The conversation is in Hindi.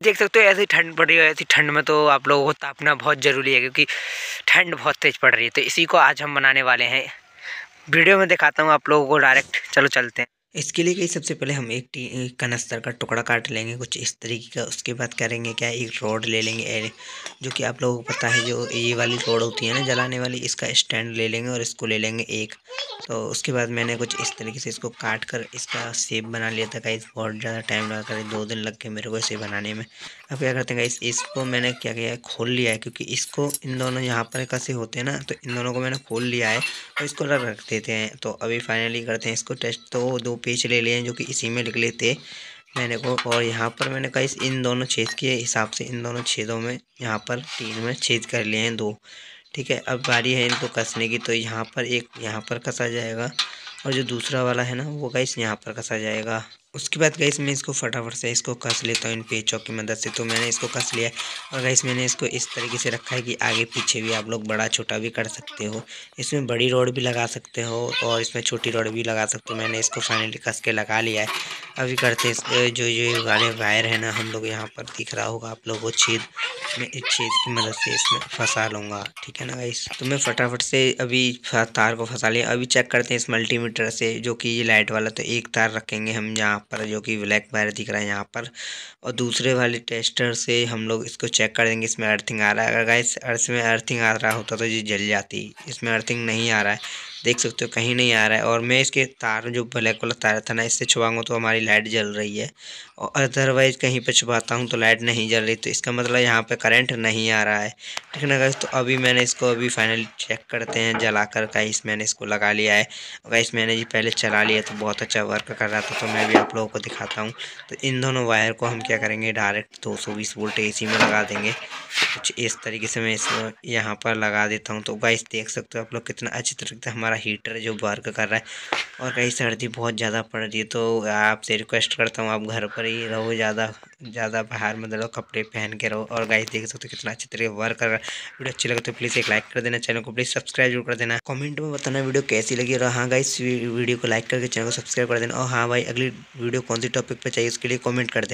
देख सकते हो ऐसी ठंड पड़ रही है। ऐसी ठंड में तो आप लोगों को तापना बहुत ज़रूरी है, क्योंकि ठंड बहुत तेज़ पड़ रही है। तो इसी को आज हम बनाने वाले हैं। वीडियो में दिखाता हूँ आप लोगों को डायरेक्ट। चलो चलते हैं। इसके लिए कि सबसे पहले हम एक कनस्तर का टुकड़ा काट लेंगे कुछ इस तरीके का। उसके बाद करेंगे क्या, एक रोड ले लेंगे जो कि आप लोगों को पता है, जो ये वाली रोड होती है ना जलाने वाली, इसका स्टैंड ले लेंगे और इसको ले लेंगे एक। तो उसके बाद मैंने कुछ इस तरीके से इसको काट कर इसका शेप बना लिया था गाइस। बहुत ज़्यादा टाइम लगा कर 2 दिन लग गए मेरे को इसे बनाने में। अब क्या करते हैं गाइस, इसको मैंने क्या किया है, खोल लिया है, क्योंकि इसको इन दोनों यहाँ पर कसे होते हैं ना, तो इन दोनों को मैंने खोल लिया है और इसको रख देते हैं। तो अभी फाइनली करते हैं इसको टेस्ट। तो 2 पेच ले लिए हैं जो कि इसी में निकले थे मैंने को, और यहाँ पर मैंने कहा इस इन दोनों छेद के हिसाब से इन दोनों छेदों में यहाँ पर 3 में छेद कर लिए हैं 2। ठीक है, अब बारी है इनको कसने की। तो यहाँ पर एक यहाँ पर कसा जाएगा और जो दूसरा वाला है ना वो गाइस यहाँ पर कसा जाएगा। उसके बाद गाइस मैं इसको फटाफट से इसको कस लेता हूँ इन पेचों की मदद से। तो मैंने इसको कस लिया है और गाइस मैंने इसको इस तरीके से रखा है कि आगे पीछे भी आप लोग बड़ा छोटा भी कर सकते हो। इसमें बड़ी रॉड भी लगा सकते हो और इसमें छोटी रॉड भी लगा सकते हो। मैंने इसको फाइनली कस के लगा लिया है। अभी करते हैं जो ये वाले वायर है ना, हम लोग यहाँ पर दिख रहा होगा आप लोगों को छेद, मैं इस छेद की मदद से इसमें फंसा लूँगा। ठीक है ना गाइस, तो मैं फटाफट से अभी तार को फंसा लिया। अभी चेक करते हैं इस मल्टीमीटर से, जो कि ये लाइट वाला। तो एक तार रखेंगे हम यहाँ पर जो कि ब्लैक वायर दिख रहा है यहाँ पर, और दूसरे वाले टेस्टर से हम लोग इसको चेक कर देंगे इसमें अर्थिंग आ रहा है। अगर गाइस इसमें अर्थिंग आ रहा होता तो ये जल जाती। इसमें अर्थिंग नहीं आ रहा है, देख सकते हो कहीं नहीं आ रहा है। और मैं इसके तार जो ब्लैक वाला तार था ना, इससे छुपाऊंगा तो हमारी लाइट जल रही है, और अदरवाइज कहीं पे छुपाता हूँ तो लाइट नहीं जल रही। तो इसका मतलब यहाँ पे करंट नहीं आ रहा है। ठीक है ना गाइस, तो अभी मैंने इसको अभी फाइनली चेक करते हैं जला कर। गाइस मैंने इसको लगा लिया है। गाइस मैंने ये पहले चला लिया तो बहुत अच्छा वर्क कर रहा था, तो मैं भी आप लोगों को दिखाता हूँ। तो इन दोनों वायर को हम क्या करेंगे, डायरेक्ट 220 वोल्ट AC में लगा देंगे। कुछ इस तरीके से मैं इसको यहाँ पर लगा देता हूँ। तो गाइस देख सकते हो आप लोग कितना अच्छी तरीके से हमारा हीटर जो वर्क कर रहा है। और गाइस सर्दी बहुत ज़्यादा पड़ रही है, तो आपसे रिक्वेस्ट करता हूँ आप घर पर ही रहो, ज़्यादा बाहर मत रहो, कपड़े पहन के रहो। और गाइस देख सकते हो कितना अच्छी तरीके वर्क कर रहा है। वीडियो अच्छी लगे तो प्लीज़ एक लाइक कर देना, चैनल को प्लीज़ सब्सक्राइब जरूर कर देना। कमेंट में बताना वीडियो कैसी लगी। और हाँ गाइस वीडियो को लाइक करके चैनल को सब्सक्राइब कर देना। और हाँ भाई, अगली वीडियो कौन सी टॉपिक पर चाहिए उसके लिए कमेंट कर देना।